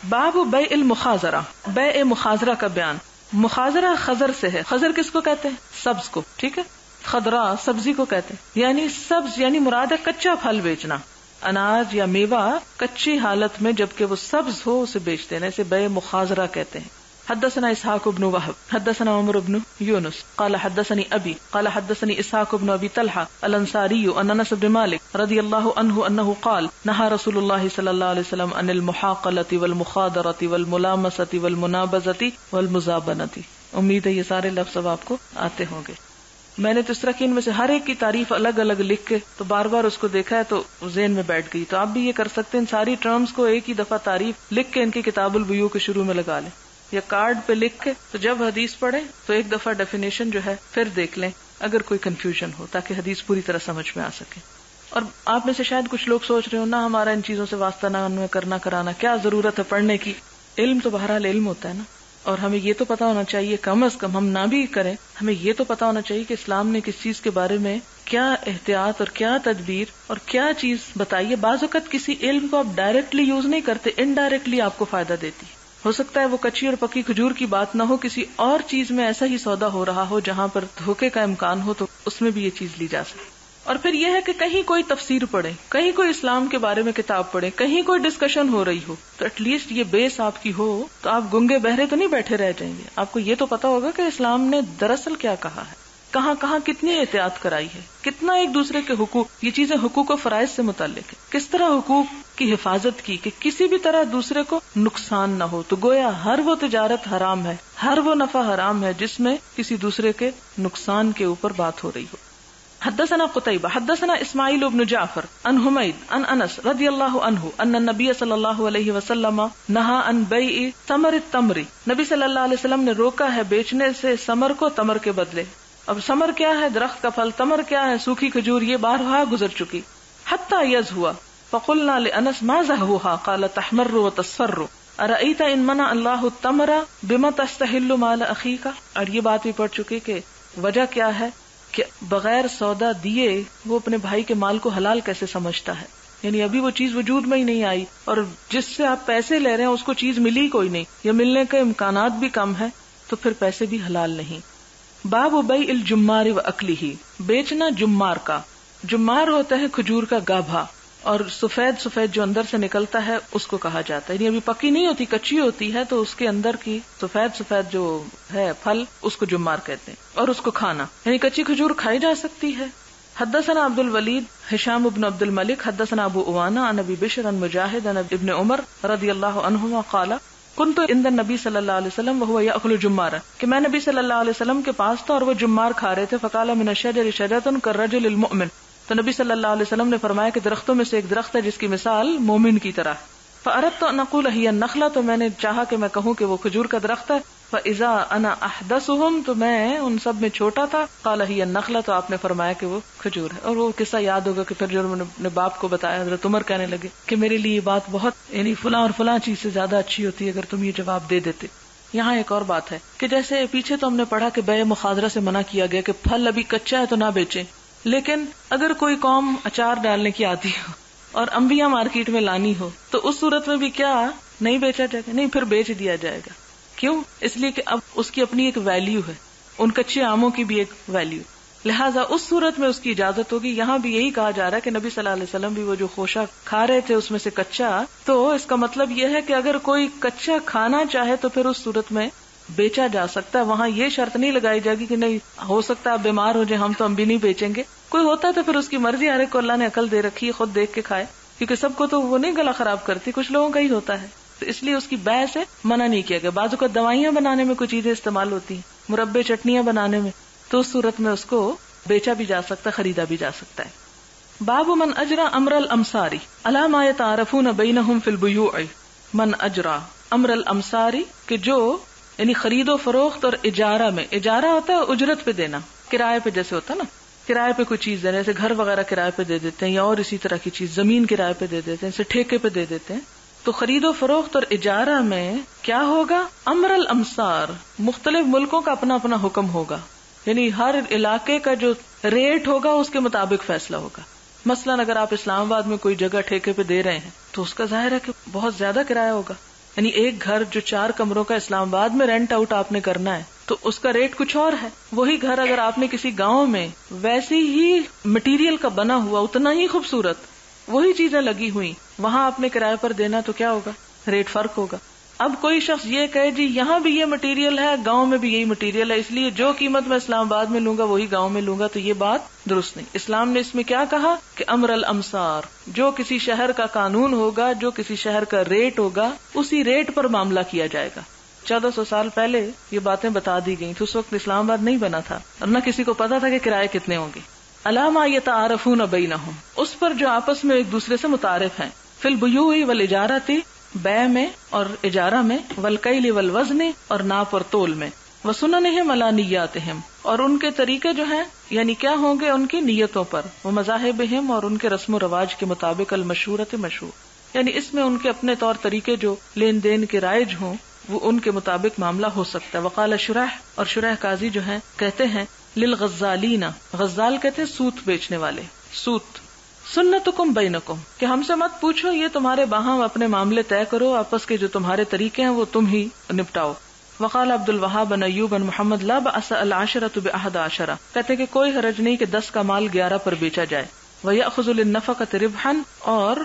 باب بیع المخاضرہ، بیع مخاضرہ کا بیان. مخاضرہ خضر سے ہے. خضر کس کو کہتے ہیں؟ سبز کو. ٹھیک ہے. خضرا سبزی کو کہتے ہیں. یعنی سبز یعنی مراد ہے کچا پھل بیچنا. اناج یا میوہ کچی حالت میں جبکہ وہ سبز ہو اسے بیچ دینا، اسے بیع مخاضرہ کہتے ہیں. حدثنا اسحاق بن وهب حدثنا عمر بن يونس قال حدثني ابي قال حدثني اسحاق بن ابي طلحه الانصاري ان انس بن مالك رضي الله عنه انه قال نهى رسول الله صلى الله عليه وسلم عن المحاقله والمخاضره والملامسه والمنابذه والمزابنه. امید ہے یہ سارے لفظ اب آپ کو آتے ہوں گے. میں نے تو اس طرح کی ان میں سے ہر ایک کی تعریف الگ الگ لکھ کے تو بار بار اس کو دیکھا ہے تو ذہن میں بیٹھ گئی. تو آپ بھی یہ کر سکتے ہیں، ان ساری ٹرمز کو ایک ہی دفعہ تعریف لکھ کے ان کی کتاب البیوع کے شروع میں لگا لیں یا کارڈ پہ لکھ کے، تو جب حدیث پڑھیں تو ایک دفعہ ڈیفینیشن جو ہے پھر دیکھ لیں اگر کوئی کنفیوژن ہو، تاکہ حدیث پوری طرح سمجھ میں آ سکے. اور آپ میں سے شاید کچھ لوگ سوچ رہے ہو نا ہمارا ان چیزوں سے واسطہ نہ کرنا کرانا، کیا ضرورت ہے پڑھنے کی؟ علم تو بہرحال علم ہوتا ہے نا، اور ہمیں یہ تو پتا ہونا چاہیے، کم از کم ہم نہ بھی کریں ہمیں یہ تو پتا ہونا چاہیے کہ اسلام نے کس چیز کے بارے میں کیا احتیاط اور کیا تدبیر اور کیا چیز بتائی ہے. بعض اوقات کسی علم کو آپ ڈائریکٹلی یوز نہیں کرتے، انڈائریکٹلی آپ کو فائدہ دیتی. ہو سکتا ہے وہ کچی اور پکی کھجور کی بات نہ ہو، کسی اور چیز میں ایسا ہی سودا ہو رہا ہو جہاں پر دھوکے کا امکان ہو، تو اس میں بھی یہ چیز لی جا سکے. اور پھر یہ ہے کہ کہیں کوئی تفسیر پڑھے، کہیں کوئی اسلام کے بارے میں کتاب پڑھے، کہیں کوئی ڈسکشن ہو رہی ہو، تو ایٹ لیسٹ یہ بیس آپ کی ہو تو آپ گنگے بہرے تو نہیں بیٹھے رہ جائیں گے. آپ کو یہ تو پتا ہوگا کہ اسلام نے دراصل کیا کہا ہے، کہاں کہاں کتنی احتیاط کرائی ہے، کتنا ایک دوسرے کے حقوق، یہ چیزیں حقوق و فرائض سے متعلق ہے، کس طرح حقوق کی حفاظت کی کہ کسی بھی طرح دوسرے کو نقصان نہ ہو. تو گویا ہر وہ تجارت حرام ہے، ہر وہ نفع حرام ہے جس میں کسی دوسرے کے نقصان کے اوپر بات ہو رہی ہو. حدثنا قتيبة حدثنا اسماعیل بن جعفر عن حمید عن انس رضی اللہ عنہ ان النبی صلی اللہ علیہ وسلم نہا عن بیع ثمر التمر. نبی صلی اللہ علیہ وسلم نے روکا ہے بیچنے سے ثمر کو تمر کے بدلے. اب ثمر کیا ہے؟ درخت کا پھل. تمر کیا ہے؟ سوکھی کھجور. یہ بارہا گزر چکی. حتی یزہوا فقلنا لانس ما زہوہا قال تحمر وتصفر ارأیت ان منع اللہ التمر بما تستحل مال اخیک. اور یہ بات بھی پڑھ چکی کہ وجہ کیا ہے کہ بغیر سودا دیے وہ اپنے بھائی کے مال کو حلال کیسے سمجھتا ہے. یعنی ابھی وہ چیز وجود میں ہی نہیں آئی اور جس سے آپ پیسے لے رہے ہیں اس کو چیز ملی کوئی نہیں یا ملنے کے امکانات بھی کم ہے، تو پھر پیسے بھی حلال نہیں. باب بیع الجمار و اکلہ. بیچنا جمار کا. جمار ہوتا ہے کھجور کا گابھا، اور سفید سفید جو اندر سے نکلتا ہے اس کو کہا جاتا ہے. یعنی ابھی پکی نہیں ہوتی، کچی ہوتی ہے، تو اس کے اندر کی سفید سفید جو ہے پھل اس کو جمار کہتے ہیں. اور اس کو کھانا یعنی کچی کھجور کھائی جا سکتی ہے. حدثنا عبد الولید ہشام بن عبد الملک حدثنا ابو عوانہ عن ابی بشر عن مجاہد عن ابن عمر رضی اللہ عنہما قال کنت عند النبی صلی اللہ علیہ وسلم وهو یاکل جمارا، کہ میں نبی صلی اللہ علیہ وسلم کے پاس تھا اور وہ جمار کھا رہے تھے. فقال من الشجر شجرة كالرجل المؤمن، تو نبی صلی اللہ علیہ وسلم نے فرمایا کہ درختوں میں سے ایک درخت ہے جس کی مثال مومن کی طرح. فاردت ان اقول هي النخلة، تو میں نے چاہا کہ میں کہوں کہ وہ کھجور کا درخت ہے. فاذا انا احدثهم، تو میں ان سب میں چھوٹا تھا. قال هي النخلة، تو آپ نے فرمایا کہ وہ کھجور ہے. اور وہ قصہ یاد ہوگا کہ پھر جو انہوں نے باپ کو بتایا حضرت عمر کہنے لگے کہ میرے لیے یہ بات بہت یعنی فلاں اور فلاں چیز سے زیادہ اچھی ہوتی ہے اگر تم یہ جواب دے دیتے. یہاں ایک اور بات ہے کہ جیسے پیچھے تو ہم نے پڑھا کہ بیع مخاضرہ سے منع کیا گیا کہ پھل ابھی کچا ہے تو نہ بیچیں، لیکن اگر کوئی قوم اچار ڈالنے کی آتی ہو اور انبیاء مارکیٹ میں لانی ہو تو اس صورت میں بھی کیا نہیں بیچا جائے گا؟ نہیں، پھر بیچ دیا جائے گا. کیوں؟ اس لیے کہ اب اس کی اپنی ایک ویلیو ہے، ان کچے آموں کی بھی ایک ویلیو، لہٰذا اس صورت میں اس کی اجازت ہوگی. یہاں بھی یہی کہا جا رہا ہے کہ نبی صلی اللہ علیہ وسلم بھی وہ جو خوشہ کھا رہے تھے اس میں سے کچا، تو اس کا مطلب یہ ہے کہ اگر کوئی کچا کھانا چاہے تو پھر اس صورت میں بیچا جا سکتا ہے. وہاں یہ شرط نہیں لگائی جائے گی کہ نہیں ہو سکتا ہے آپ بیمار ہو جائیں ہم بھی نہیں بیچیں گے. کوئی ہوتا ہے تو پھر اس کی مرضی، ہر ایک کو اللہ نے عقل دے رکھی ہے، خود دیکھ کے کھائے، کیونکہ سب کو تو وہ نہیں گلا خراب کرتی، کچھ لوگوں کا ہی ہوتا ہے، تو اس لیے اس کی بیع سے منع نہیں کیا گیا. بعض اوقات دوائیاں بنانے میں کوئی چیزیں استعمال ہوتی ہیں، مربے چٹنیاں بنانے میں، تو اس صورت میں اس کو بیچا بھی جا سکتا ہے، خریدا بھی جا سکتا ہے. باب من اجرا امر الامصار علی ما یتعارفون بینہم فی البیوع. من اجرا امر الامصار، کہ جو یعنی خرید و فروخت اور اجارہ میں، اجارہ ہوتا ہے اجرت پہ دینا، کرائے پہ جیسے ہوتا ہے نا، کرائے پہ کوئی چیز دینا، جیسے گھر وغیرہ کرائے پہ دے دیتے ہیں یا اور اسی طرح کی چیز، زمین کرائے پہ دے دیتے ہیں، جیسے ٹھیکے پہ دے دیتے ہیں. تو خرید و فروخت اور اجارہ میں کیا ہوگا؟ امر الامصار، مختلف ملکوں کا اپنا اپنا حکم ہوگا، یعنی ہر علاقے کا جو ریٹ ہوگا اس کے مطابق فیصلہ ہوگا. مثلا اگر آپ اسلام آباد میں کوئی جگہ ٹھیکے پہ دے رہے ہیں تو اس کا ظاہر ہے کہ بہت زیادہ کرایہ ہوگا. یعنی ایک گھر جو 4 کمروں کا اسلام آباد میں رینٹ آؤٹ آپ نے کرنا ہے تو اس کا ریٹ کچھ اور ہے. وہی گھر اگر آپ نے کسی گاؤں میں ویسی ہی مٹیریل کا بنا ہوا, اتنا ہی خوبصورت, وہی چیزیں لگی ہوئی, وہاں آپ نے کرائے پر دینا تو کیا ہوگا, ریٹ فرق ہوگا. اب کوئی شخص یہ کہے جی یہاں بھی یہ مٹیریل ہے, گاؤں میں بھی یہی مٹیریل ہے, اس لیے جو قیمت میں اسلام آباد میں لوں گا وہی گاؤں میں لوں گا, تو یہ بات درست نہیں. اسلام نے اس میں کیا کہا کہ امر الامصار, جو کسی شہر کا قانون ہوگا, جو کسی شہر کا ریٹ ہوگا, اسی ریٹ پر معاملہ کیا جائے گا. 1400 سال پہلے یہ باتیں بتا دی گئی تو اس وقت اسلام آباد نہیں بنا تھا اور نہ کسی کو پتا تھا کہ کرائے کتنے ہوں گے. علامہ یتعارفون بینہم, اس پر جو آپس میں ایک دوسرے سے متعارف ہیں. فی البیوع والاجارۃ, بیع میں اور اجارہ میں, والکیل والوزن, اور ناپ اور تول میں, وسننہم علی نیاتہم, اور ان کے طریقے جو ہیں یعنی کیا ہوں گے ان کی نیتوں پر, ومذاہبہم, اور ان کے رسم و رواج کے مطابق, المشہورۃ مشہور, یعنی اس میں ان کے اپنے طور طریقے جو لین دین کے رائج ہوں وہ ان کے مطابق معاملہ ہو سکتا ہے. وقال شرح, اور شرح قاضی جو ہیں کہتے ہیں للغزالین, غزال کہتے ہیں سوت بیچنے والے, سوت, سنتکم بینکم, کہ ہم سے مت پوچھو, یہ تمہارے باہم اپنے معاملے طے کرو, آپس کے جو تمہارے طریقے ہیں وہ تم ہی نپٹاؤ. وقال عبد الوہاب بن ایوب بن محمد لا بأس العشرۃ ب11, کہتے کہ کوئی حرج نہیں کہ 10 کا مال 11 پر بیچا جائے. ویأخذ للنفقۃ ربحا, اور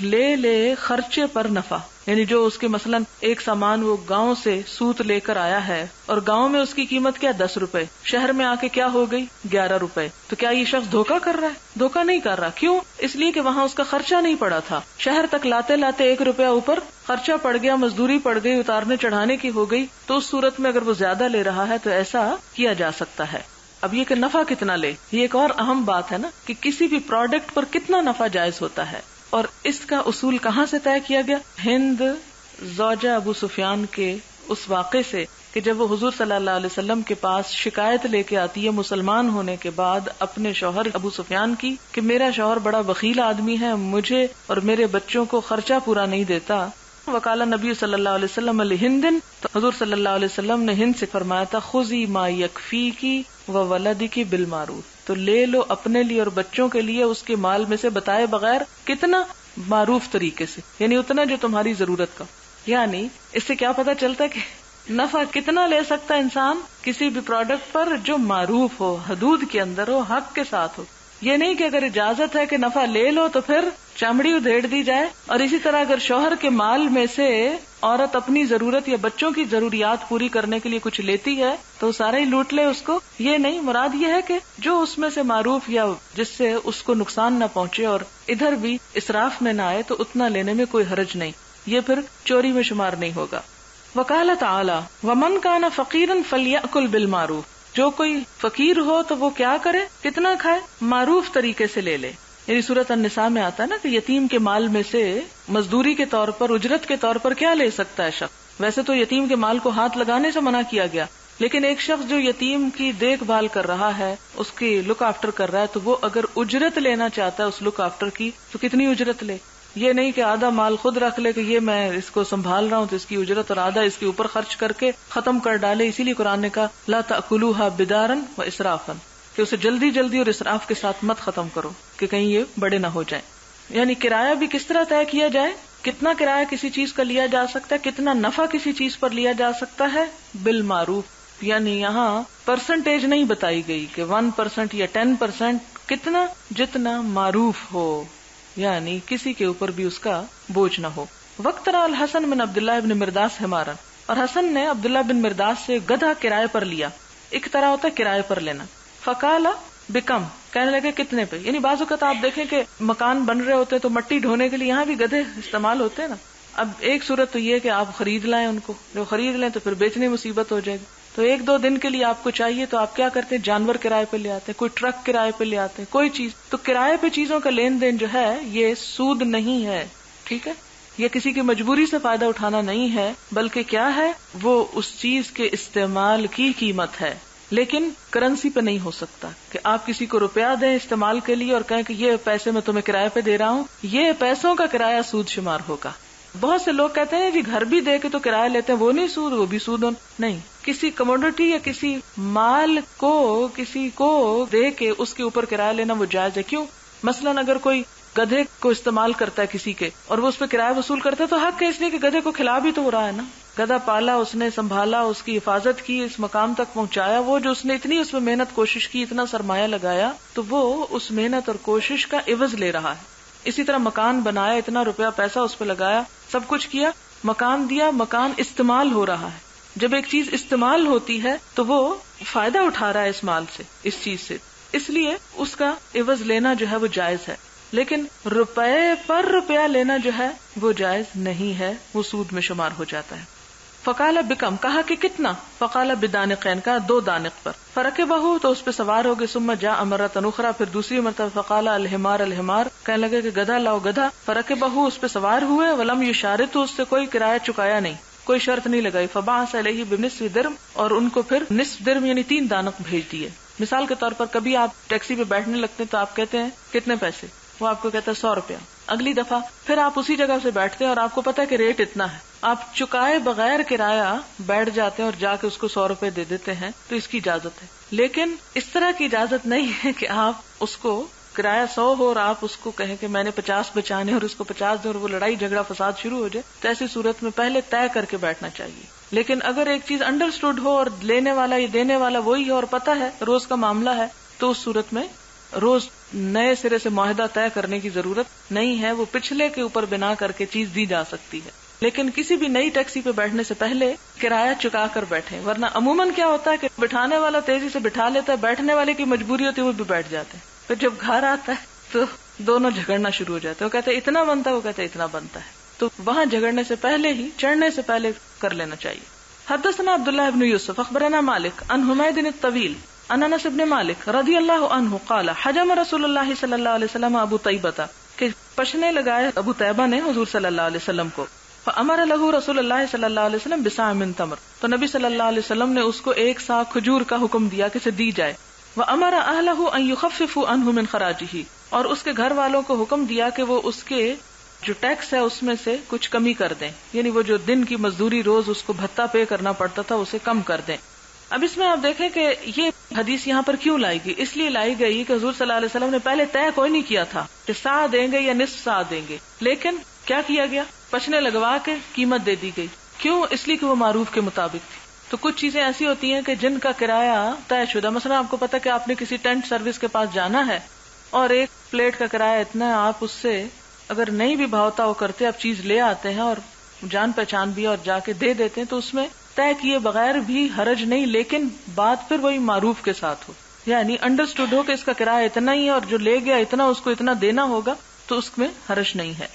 لے خرچے پر نفع, یعنی جو اس کے مثلا ایک سامان وہ گاؤں سے سوت لے کر آیا ہے اور گاؤں میں اس کی قیمت کیا 10 روپے, شہر میں آ کے کیا ہو گئی 11 روپے, تو کیا یہ شخص دھوکہ کر رہا ہے؟ دھوکہ نہیں کر رہا. کیوں؟ اس لیے کہ وہاں اس کا خرچہ نہیں پڑا تھا, شہر تک لاتے لاتے 1 روپیہ اوپر خرچہ پڑ گیا, مزدوری پڑ گئی, اتارنے چڑھانے کی ہو گئی, تو اس صورت میں اگر وہ زیادہ لے رہا ہے تو ایسا کیا جا سکتا ہے. اب یہ کہ نفع کتنا لے, یہ ایک اور اہم بات ہے نا کہ کسی بھی پروڈکٹ پر کتنا نفع جائز ہوتا ہے, اور اس کا اصول کہاں سے طے کیا گیا؟ ہند زوجہ ابو سفیان کے اس واقعے سے کہ جب وہ حضور صلی اللہ علیہ وسلم کے پاس شکایت لے کے آتی ہے مسلمان ہونے کے بعد اپنے شوہر ابو سفیان کی کہ میرا شوہر بڑا بخیل آدمی ہے, مجھے اور میرے بچوں کو خرچہ پورا نہیں دیتا. وقال نبی صلی اللہ علیہ وسلم لہند, تو حضور صلی اللہ علیہ وسلم نے ہند سے فرمایا تھا خذی ما یکفیکی وولدکی بالمعروف, تو لے لو اپنے لیے اور بچوں کے لیے اس کے مال میں سے بتائے بغیر, کتنا معروف طریقے سے, یعنی اتنا جو تمہاری ضرورت کا. یعنی اس سے کیا پتا چلتا ہے کہ نفع کتنا لے سکتا ہے انسان کسی بھی پروڈکٹ پر جو معروف ہو, حدود کے اندر ہو, حق کے ساتھ ہو. یہ نہیں کہ اگر اجازت ہے کہ نفع لے لو تو پھر چمڑی ادھیڑ دی جائے, اور اسی طرح اگر شوہر کے مال میں سے عورت اپنی ضرورت یا بچوں کی ضروریات پوری کرنے کے لیے کچھ لیتی ہے تو سارا ہی لوٹ لے اس کو. یہ نہیں, مراد یہ ہے کہ جو اس میں سے معروف یا جس سے اس کو نقصان نہ پہنچے اور ادھر بھی اسراف میں نہ آئے, تو اتنا لینے میں کوئی حرج نہیں, یہ پھر چوری میں شمار نہیں ہوگا. وقال تعالی ومن کان فقیرا فلیأکل بالمعروف, جو کوئی فقیر ہو تو وہ کیا کرے, کتنا کھائے, معروف طریقے سے لے لے. یعنی سورۃ النساء میں آتا ہے نا کہ یتیم کے مال میں سے مزدوری کے طور پر, اجرت کے طور پر کیا لے سکتا ہے شخص. ویسے تو یتیم کے مال کو ہاتھ لگانے سے منع کیا گیا, لیکن ایک شخص جو یتیم کی دیکھ بھال کر رہا ہے, اس کی لک آفٹر کر رہا ہے, تو وہ اگر اجرت لینا چاہتا ہے اس لک آفٹر کی تو کتنی اجرت لے. یہ نہیں کہ آدھا مال خود رکھ لے کہ یہ میں اس کو سنبھال رہا ہوں تو اس کی اجرت, اور آدھا اس کے اوپر خرچ کر کے ختم کر ڈالے. اسی لیے قرآن نے کہا لا تأکلوها بدارا واسرافا, کہ اسے جلدی جلدی اور اسراف کے ساتھ مت ختم کرو کہ کہیں یہ بڑے نہ ہو جائیں. یعنی کرایہ بھی کس طرح طے کیا جائے, کتنا کرایہ کسی چیز کا لیا جا سکتا ہے, کتنا نفع کسی چیز پر لیا جا سکتا ہے, بالمعروف. یعنی یہاں پرسنٹیج نہیں بتائی گئی کہ 1% یا 10%, کتنا جتنا معروف ہو, یعنی کسی کے اوپر بھی اس کا بوجھ نہ ہو. وقت را الحسن بن عبداللہ ابن مرداس ہمارا, اور حسن نے عبداللہ بن مرداس سے گدھا کرائے پر لیا. ایک طرح ہوتا ہے کرائے پر لینا. فقالا بکم, کہنے لگے کتنے پہ. یعنی بعض اوقات آپ دیکھیں کہ مکان بن رہے ہوتے تو مٹی ڈھونے کے لیے یہاں بھی گدھے استعمال ہوتے ہیں نا. اب ایک صورت تو یہ کہ آپ خرید لائیں ان کو, جو خرید لیں تو پھر بیچنے مصیبت ہو جائے گی. تو 1-2 دن کے لیے آپ کو چاہیے تو آپ کیا کرتے ہیں, جانور کرائے پہ لے آتے ہیں, کوئی ٹرک کرائے پہ لے آتے ہیں, کوئی چیز. تو کرائے پہ چیزوں کا لین دین جو ہے یہ سود نہیں ہے, ٹھیک ہے, یہ کسی کی مجبوری سے فائدہ اٹھانا نہیں ہے, بلکہ کیا ہے, وہ اس چیز کے استعمال کی قیمت ہے. لیکن کرنسی پہ نہیں ہو سکتا کہ آپ کسی کو روپیہ دیں استعمال کے لیے اور کہیں کہ یہ پیسے میں تمہیں کرائے پہ دے رہا ہوں, یہ پیسوں کا کرایہ سود شمار ہوگا. بہت سے لوگ کہتے ہیں جی گھر بھی دے کے تو کرایہ لیتے ہیں, وہ نہیں سود, وہ بھی سود نہیں. کسی کموڈٹی یا کسی مال کو کسی کو دے کے اس کے اوپر کرایہ لینا وہ جائز ہے. کیوں؟ مثلاً اگر کوئی گدھے کو استعمال کرتا ہے کسی کے اور وہ اس پہ کرایہ وصول کرتا ہے تو حق ہے، اس لیے کہ گدھے کو کھلا بھی تو ہو رہا ہے نا. گدھا پالا، اس نے سنبھالا، اس کی حفاظت کی، اس مقام تک پہنچایا، وہ جو اس نے اتنی اس میں محنت کوشش کی، اتنا سرمایہ لگایا، تو وہ اس محنت اور کوشش کا عوض لے رہا ہے. اسی طرح مکان بنایا، اتنا روپیہ پیسہ اس پہ لگایا، سب کچھ کیا، مکان دیا، مکان استعمال ہو رہا ہے. جب ایک چیز استعمال ہوتی ہے تو وہ فائدہ اٹھا رہا ہے اس مال سے، اس چیز سے، اس لیے اس کا عوض لینا جو ہے وہ جائز ہے. لیکن روپے پر روپیہ لینا جو ہے وہ جائز نہیں ہے، وہ سود میں شمار ہو جاتا ہے. فقال بکم، کہا کہ کتنا، فقال بدانقین، کہا 2 دانق پر. فرکبہ، تو اس پہ سوار ہو گئے. ثم جاء مرۃ اخرى، پھر دوسری مرتبہ. فقال الحمار الحمار، کہنے لگے کہ گدھا لاؤ گدھا. فرکبہ، اس پہ سوار ہوئے. ولم یشارط، اس سے کوئی کرایہ چکایا نہیں، کوئی شرط نہیں لگائی. فبعث الیہ بنصف درم، اور ان کو پھر نصف درم یعنی 3 دانق بھیج دیے. مثال کے طور پر کبھی آپ ٹیکسی پہ بیٹھنے لگتے ہیں تو آپ کہتے ہیں کتنے پیسے، وہ آپ کو کہتا ہے 100 روپیہ. اگلی دفعہ پھر آپ اسی جگہ سے بیٹھتے ہیں اور آپ کو پتا ہے کہ ریٹ اتنا ہے، آپ چکائے بغیر کرایہ بیٹھ جاتے ہیں اور جا کے اس کو 100 روپے دے دیتے ہیں، تو اس کی اجازت ہے. لیکن اس طرح کی اجازت نہیں ہے کہ آپ اس کو کرایہ 100 ہو اور آپ اس کو کہیں کہ میں نے 50 بچانے اور اس کو 50 دیں اور وہ لڑائی جھگڑا فساد شروع ہو جائے. تو ایسی صورت میں پہلے طے کر کے بیٹھنا چاہیے. لیکن اگر ایک چیز انڈرسٹوڈ ہو اور لینے والا یا دینے والا وہی ہے اور پتہ ہے روز کا معاملہ ہے، تو اس صورت میں روز نئے سرے سے معاہدہ طے کرنے کی ضرورت نہیں ہے. وہ پچھلے کے اوپر بنا کر کے چیز دی جا سکتی ہے. لیکن کسی بھی نئی ٹیکسی پہ بیٹھنے سے پہلے کرایہ چکا کر بیٹھیں، ورنہ عموماً کیا ہوتا ہے کہ بٹھانے والا تیزی سے بٹھا لیتا ہے، بیٹھنے والے کی مجبوری ہوتی ہے وہ بھی بیٹھ جاتے ہیں. پھر جب گھر آتا ہے تو دونوں جھگڑنا شروع ہو جاتے ہیں. وہ کہتے ہیں اتنا بنتا ہے، وہ کہتے ہیں اتنا بنتا ہے. تو وہاں جھگڑنے سے پہلے ہی، چڑھنے سے پہلے کر لینا چاہیے. حدثنا عبداللہ ابن یوسف اخبرنا مالک عن حمید الطویل عن انس ابن مالک رضی اللہ عنہ قال حجم رسول اللہ صلی اللہ علیہ وسلم ابو طیبہ، کہ پشنے لگائے ابو طیبہ نے حضور صلی اللہ علیہ وسلم کو. فامر له رسول اللہ صلی اللہ علیہ وسلم بصاع من تمر، تو نبی صلی اللہ علیہ وسلم نے اس کو 1 صاع کھجور کا حکم دیا کہ اسے دی جائے. وامر اهله ان يخففوا عنه من خراجه، اور اس کے گھر والوں کو حکم دیا کہ وہ اس کے جو ٹیکس ہے اس میں سے کچھ کمی کر دیں، یعنی وہ جو دن کی مزدوری روز اس کو بھتہ پے کرنا پڑتا تھا اسے کم کر دیں. اب اس میں آپ دیکھیں کہ یہ حدیث یہاں پر کیوں لائی گئی. اس لیے لائی گئی کہ حضور صلی اللہ علیہ وسلم نے پہلے طے کوئی نہیں کیا تھا کہ صاع دیں گے یا نصف صاع دیں گے، لیکن کیا کیا گیا، پچھنے لگوا کے قیمت دے دی گئی. کیوں؟ اس لیے کہ وہ معروف کے مطابق تھی. تو کچھ چیزیں ایسی ہوتی ہیں کہ جن کا کرایہ طے شدہ، مثلا آپ کو پتا کہ آپ نے کسی ٹینٹ سروس کے پاس جانا ہے اور 1 پلیٹ کا کرایہ اتنا ہے، آپ اس سے اگر نہیں بھی بھاؤتا وہ کرتے، آپ چیز لے آتے ہیں اور جان پہچان بھی اور جا کے دے دیتے ہیں، تو اس میں طے کیے بغیر بھی حرج نہیں، لیکن بات پھر وہی معروف کے ساتھ ہو، یعنی انڈرسٹوڈ ہو کہ اس کا کرایہ اتنا ہی ہے اور جو لے گیا اتنا اس کو اتنا دینا ہوگا، تو اس میں حرج نہیں ہے.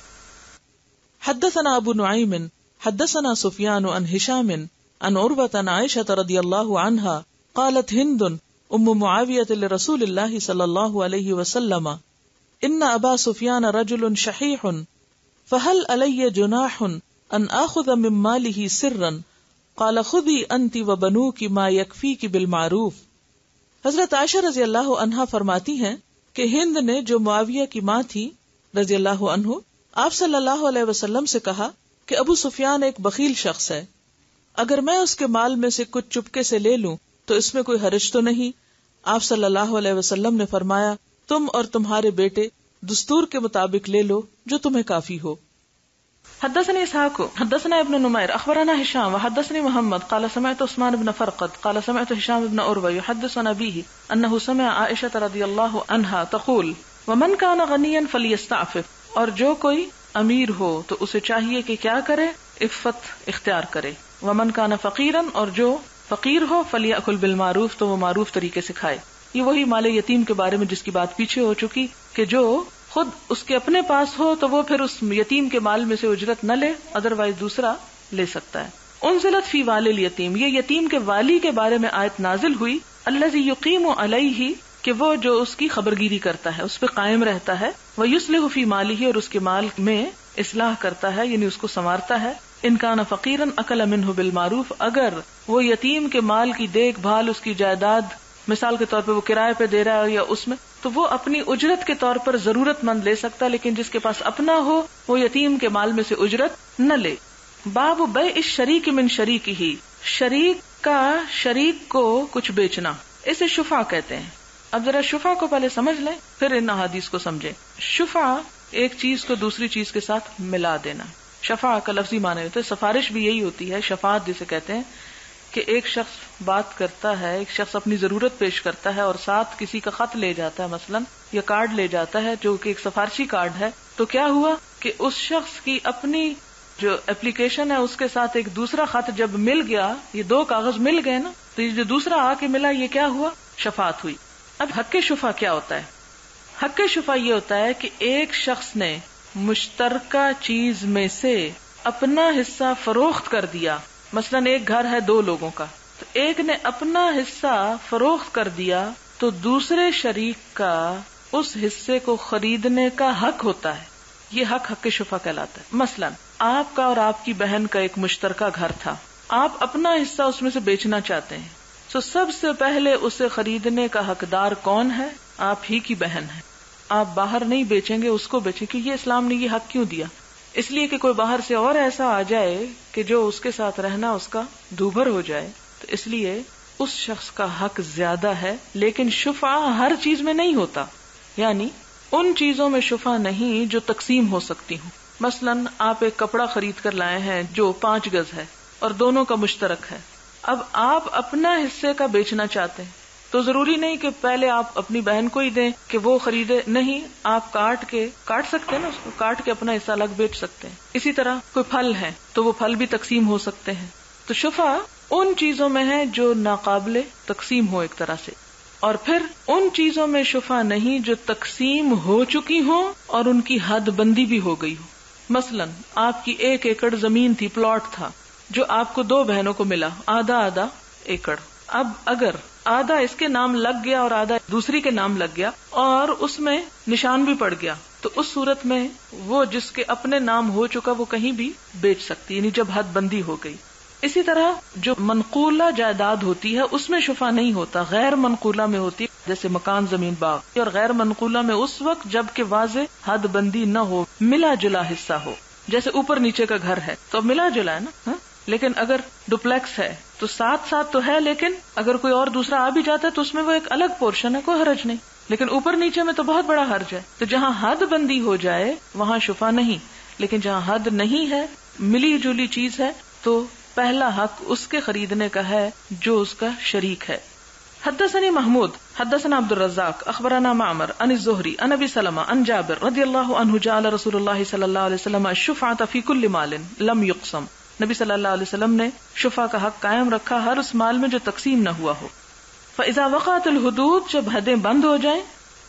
حدثنا ابو نعیم حدثنا سفیان عن ہشام عن عروة عن عائشة رضی اللہ عنہا قالت ہند ام معاویة لرسول اللہ صلی اللہ علیہ وسلم ان ابا سفیان رجل شحیح فهل علی جناح ان آخذ من ماله سرا قال خذی انت وبنوک ما یکفیک بالمعروف. حضرت عائشہ رضی اللہ عنہا فرماتی ہیں کہ ہند نے، جو معاویہ کی ماں تھی رضی اللہ عنہ، آپ صلی اللہ علیہ وسلم سے کہا کہ ابو سفیان ایک بخیل شخص ہے، اگر میں اس کے مال میں سے کچھ چپکے سے لے لوں تو اس میں کوئی حرج تو نہیں. آپ صلی اللہ علیہ وسلم نے فرمایا تم اور تمہارے بیٹے دستور کے مطابق لے لو جو تمہیں کافی ہو. حدثني اسحاق حدثنا ابن نمير اخبرنا هشام وحدثني محمد قال سمعت عثمان بن فرقد قال سمعت هشام بن عروة يحدث عن أبيه انه سمع عائشة رضی اللہ عنها تقول ومن كان غنيا فليستعفف، اور جو کوئی امیر ہو تو اسے چاہیے کہ کیا کرے، عفت اختیار کرے. ومن كان فقيرا، اور جو فقیر ہو فليأكل بالمعروف، تو وہ معروف طریقے سے کھائے. یہ وہی مال یتیم کے بارے میں جس کی بات پیچھے ہو چکی کہ جو خود اس کے اپنے پاس ہو تو وہ پھر اس یتیم کے مال میں سے اجرت نہ لے، ادروائز دوسرا لے سکتا ہے. انزلت فی والی الیتیم، یہ یتیم کے والی کے بارے میں آیت نازل ہوئی. الذی یقیم علیہ، کہ وہ جو اس کی خبرگیری کرتا ہے، اس پہ قائم رہتا ہے. ویصلح فی مالہ، اور اس کے مال میں اصلاح کرتا ہے، یعنی اس کو سنوارتا ہے. ان کان فقیرا اکل منہ بالمعروف، اگر وہ یتیم کے مال کی دیکھ بھال، اس کی جائیداد مثال کے طور پہ وہ کرائے پہ دے رہا ہے یا اس میں، تو وہ اپنی اجرت کے طور پر ضرورت مند لے سکتا ہے، لیکن جس کے پاس اپنا ہو وہ یتیم کے مال میں سے اجرت نہ لے. باب بیع الشریک من شریکہ، شریک کا شریک کو کچھ بیچنا، اسے شفع کہتے ہیں. اب ذرا شفع کو پہلے سمجھ لیں پھر ان احادیث کو سمجھیں. شفع ایک چیز کو دوسری چیز کے ساتھ ملا دینا. شفاع کا لفظی معنی ہوتا ہے. سفارش بھی یہی ہوتی ہے، شفاعت جسے کہتے ہیں کہ ایک شخص بات کرتا ہے، ایک شخص اپنی ضرورت پیش کرتا ہے اور ساتھ کسی کا خط لے جاتا ہے مثلا یا کارڈ لے جاتا ہے جو کہ ایک سفارشی کارڈ ہے. تو کیا ہوا کہ اس شخص کی اپنی جو اپلیکیشن ہے اس کے ساتھ ایک دوسرا خط جب مل گیا، یہ دو کاغذ مل گئے نا، تو یہ جو دوسرا آ کے ملا یہ کیا ہوا؟ شفاعت ہوئی. اب حق شفا کیا ہوتا ہے؟ حق شفا یہ ہوتا ہے کہ ایک شخص نے مشترکہ چیز میں سے اپنا حصہ فروخت کر دیا. مثلا ایک گھر ہے دو لوگوں کا، تو ایک نے اپنا حصہ فروخت کر دیا تو دوسرے شریک کا اس حصے کو خریدنے کا حق ہوتا ہے. یہ حق شفا کہلاتا ہے. مثلا آپ کا اور آپ کی بہن کا ایک مشترکہ گھر تھا، آپ اپنا حصہ اس میں سے بیچنا چاہتے ہیں، تو سب سے پہلے اسے خریدنے کا حقدار کون ہے؟ آپ ہی کی بہن ہے. آپ باہر نہیں بیچیں گے، اس کو بیچیں. کیونکہ اسلام نے یہ حق کیوں دیا؟ اس لیے کہ کوئی باہر سے اور ایسا آ جائے کہ جو اس کے ساتھ رہنا اس کا دوبھر ہو جائے، تو اس لیے اس شخص کا حق زیادہ ہے. لیکن شفع ہر چیز میں نہیں ہوتا، یعنی ان چیزوں میں شفع نہیں جو تقسیم ہو سکتی ہوں. مثلا آپ ایک کپڑا خرید کر لائے ہیں جو 5 گز ہے اور دونوں کا مشترک ہے. اب آپ اپنا حصے کا بیچنا چاہتے ہیں تو ضروری نہیں کہ پہلے آپ اپنی بہن کو ہی دیں کہ وہ خریدے، نہیں، آپ کاٹ سکتے ہیں نا، اس کو کاٹ کے اپنا حصہ الگ بیچ سکتے ہیں. اسی طرح کوئی پھل ہے تو وہ پھل بھی تقسیم ہو سکتے ہیں. تو شفع ان چیزوں میں ہے جو ناقابل تقسیم ہو ایک طرح سے، اور پھر ان چیزوں میں شفع نہیں جو تقسیم ہو چکی ہوں اور ان کی حد بندی بھی ہو گئی ہو. مثلا آپ کی 1 ایکڑ زمین تھی، پلاٹ تھا، جو آپ کو 2 بہنوں کو ملا، آدھا ایکڑ. اب اگر آدھا اس کے نام لگ گیا اور آدھا دوسری کے نام لگ گیا اور اس میں نشان بھی پڑ گیا، تو اس صورت میں وہ جس کے اپنے نام ہو چکا وہ کہیں بھی بیچ سکتی، یعنی جب حد بندی ہو گئی. اسی طرح جو منقولہ جائیداد ہوتی ہے اس میں شفع نہیں ہوتا، غیر منقولہ میں ہوتی، جیسے مکان، زمین، باغ. اور غیر منقولہ میں اس وقت جب کہ واضح حد بندی نہ ہو، ملا جلا حصہ ہو. جیسے اوپر نیچے کا گھر ہے تو اب ملا جلا ہے نا، لیکن اگر ڈپلیکس ہے تو ساتھ تو ہے، لیکن اگر کوئی اور دوسرا آ بھی جاتا ہے تو اس میں وہ ایک الگ پورشن ہے، کوئی حرج نہیں. لیکن اوپر نیچے میں تو بہت بڑا حرج ہے. تو جہاں حد بندی ہو جائے وہاں شفع نہیں، لیکن جہاں حد نہیں ہے، ملی جلی چیز ہے، تو پہلا حق اس کے خریدنے کا ہے جو اس کا شریک ہے. حدثني محمود حدثنا عبد الرزاق اخبرنا معمر عن الزهري عن ابي سلمة عن جابر رضي الله عنه جعل رسول الله صلى الله عليه وسلم الشفعة في كل مال لم يقسم. نبی صلی اللہ علیہ وسلم نے شفع کا حق قائم رکھا ہر اس مال میں جو تقسیم نہ ہوا ہو. فاذا وقعت الحدود، جب حدیں بند ہو جائیں،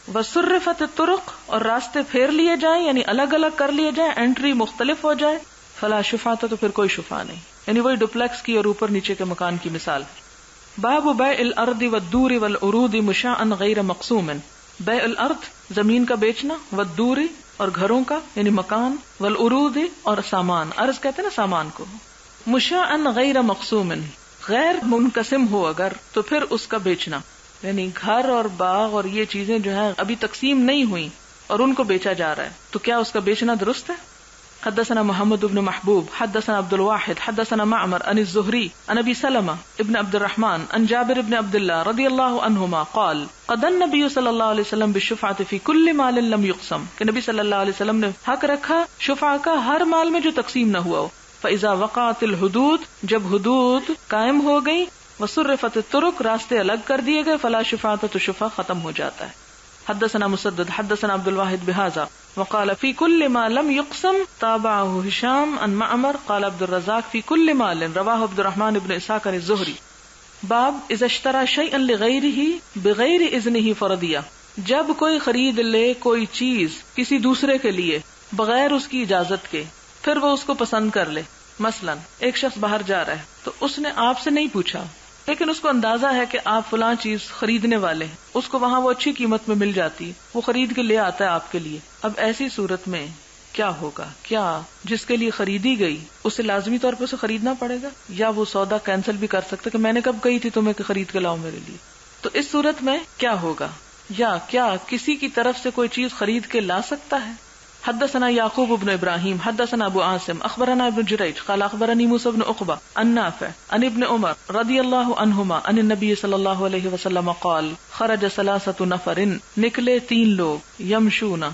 وصرفت الطرق، اور راستے پھیر لیے جائیں، یعنی الگ الگ کر لیے جائیں، انٹری مختلف ہو جائے، فلا شفعۃ، تو پھر کوئی شفع نہیں. یعنی وہی ڈپلیکس کی اور اوپر نیچے کے مکان کی مثال. باب بیع الارض والدور والعروض مشاء غیر مقسوم. بیع الارض، زمین کا بیچنا، والدور، اور گھروں کا یعنی مکان، والعروض، اور سامان. عرض کہتے ہیں نا سامان کو. مشاء غیر مقسوم، غیر منقسم ہو اگر، تو پھر اس کا بیچنا، یعنی گھر اور باغ اور یہ چیزیں جو ہیں ابھی تقسیم نہیں ہوئی اور ان کو بیچا جا رہا ہے، تو کیا اس کا بیچنا درست ہے؟ حدثنا محمد بن محبوب حدثنا عبد الواحد حدثنا معمر عن الزهري عن ابي سلمة ابن عبد الرحمن عن جابر بن عبد الله رضي الله عنهما قال قضى النبي صلى الله عليه وسلم بالشفعة في كل مال لم يقسم، کہ نبی صلی اللہ علیہ وسلم نے حق رکھا شفعہ کا ہر مال میں جو تقسیم نہ ہوا ہو. فاذا وقعت الحدود، جب حدود قائم ہو گئی، وصرفت الطرق، راستے الگ کر دیے گئے، فلا شفعة، تو شفع ختم ہو جاتا ہے. حدثنا مسدد حدثنا عبد الواحد بهذا وقال في كل ما لم يقسم تابعه هشام عن معمر قال عبد الرزاق في كل مال رواه عبد الرحمن بن اسحاق عن الزهري. باب اذا اشترى شيئا لغيره بغیر اذنه فرضیہ، جب کوئی خرید لے کوئی چیز کسی دوسرے کے لیے بغیر اس کی اجازت کے، پھر وہ اس کو پسند کر لے. مثلا ایک شخص باہر جا رہا ہے تو اس نے آپ سے نہیں پوچھا، لیکن اس کو اندازہ ہے کہ آپ فلاں چیز خریدنے والے ہیں، اس کو وہاں وہ اچھی قیمت میں مل جاتی، وہ خرید کے لے آتا ہے آپ کے لیے. اب ایسی صورت میں کیا ہوگا؟ کیا جس کے لیے خریدی گئی اسے لازمی طور پر اسے خریدنا پڑے گا، یا وہ سودا کینسل بھی کر سکتا کہ میں نے کب کہی تھی تمہیں کہ خرید کے لاؤ میرے لیے؟ تو اس صورت میں کیا ہوگا؟ یا کیا کسی کی طرف سے کوئی چیز خرید کے لا سکتا ہے؟ حدثنا یعقوب بن ابراہیم حدثنا ابو عاصم اخبرنا ابن جریج قال اخبرني موسى بن عقبہ عن نافع عن ابن عمر رضی اللہ عنہما عن النبی صلی اللہ علیہ وسلم قال خرج 3 نفر، نکلے 3 لوگ، یمشون،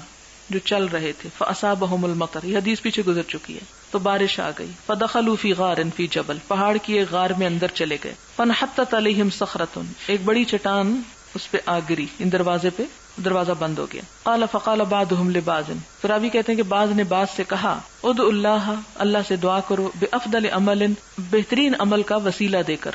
جو چل رہے تھے. فاصابہم المطر، یہ حدیث پیچھے گزر چکی ہے. تو بارش آ گئی. فدخلوا فی غار فی جبل، پہاڑ کی ایک غار میں اندر چلے گئے. فانحطت علیہم صخرۃ، ایک بڑی چٹان اس پہ آ گری، ان دروازے پہ، دروازہ بند ہو گیا. قال فقال بعضهم لبعض، پھر ابھی کہتے ہیں کہ بعض نے بعض سے کہا ادعوا اللہ، اللہ سے دعا کرو، بافضل عمل، بہترین عمل کا وسیلہ دے کر.